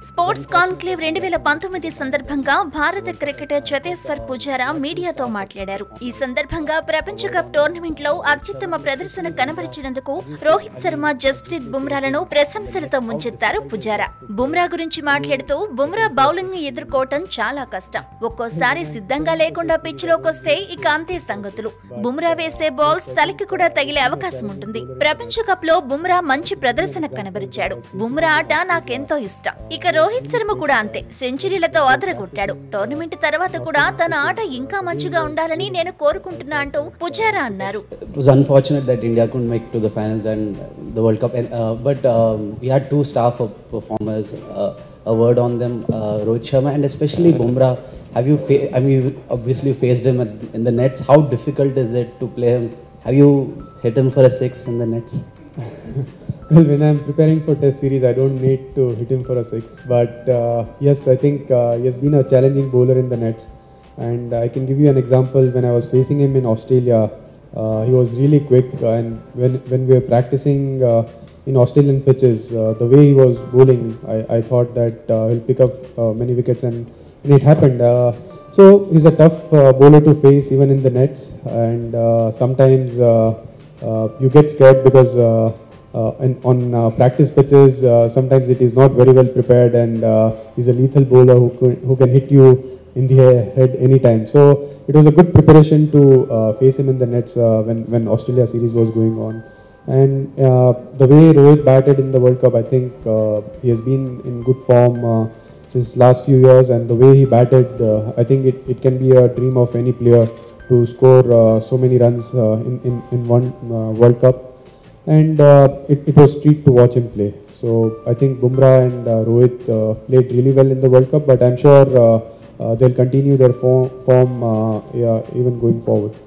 Sports conclave 2019 సందర్భంగా భారత cricketer Cheteshwar Pujara మీడియాతో మాట్లాడారు. ఈ సందర్భంగా ప్రపంచ కప్ టోర్నమెంట్ లో అత్యుత్తమ ప్రదర్శన కనబరిచినందుకు రోహిత్ శర్మ, జస్ప్రీత్ బుమ్రాలను ప్రశంసలతో ముంచెత్తారు పుజారా. బుమ్రా గురించి మాట్లాడుతూ, బుమ్రా బౌలింగ్ ని ఎదుర్కోవటం చాలా కష్టం. ఒక్కోసారి సిద్ధంగా లేకుండా పిచ్ లోకొస్తే ఇక అంతే సంగతులు. బుమ్రా వేసే బాల్స్ తలకి కూడా తగిలే అవకాశం ఉంటుంది. ప్రపంచ కప్ లో బుమ్రా మంచి ప్రదర్శన కనబరిచాడు. బుమ్రా ఆట నాకెంతో ఇష్టం. ఇక రోహిత్ శర్మ కూడా అంతే, సెంచరీలతో అదరగొట్టాడు. టోర్నమెంట్ తర్వాత కూడా తన ఆట ఇంకా మంచిగా ఉండాలని నేను కోరుకుంటున్నా అంటూ పుజారా అన్నారు. It was unfortunate that India couldn't make to the finals and the World Cup, but we had two star performers. A word on them, Rohit Sharma and especially Bumrah. You obviously faced him in the nets. How difficult is it to play him? Have you hit him for a six in the nets? Well, when I'm preparing for Test series, I don't need to hit him for a six. But yes, I think he has been a challenging bowler in the nets. And I can give you an example. When I was facing him in Australia, he was really quick. And when we were practicing in Australian pitches, the way he was bowling, I thought that he'll pick up many wickets, and it happened. So he's a tough bowler to face even in the nets. And sometimes you get scared because on practice pitches, sometimes it is not very well prepared, and he's a lethal bowler who can hit you in the head anytime. So it was a good preparation to face him in the nets when Australia series was going on. And the way Rohit batted in the World Cup, I think he has been in good form since last few years, and the way he batted, I think it can be a dream of any player to score so many runs in one World Cup. And it was a treat to watch him play. So I think Bumrah and Rohit played really well in the World Cup, but I'm sure they'll continue their form even going forward.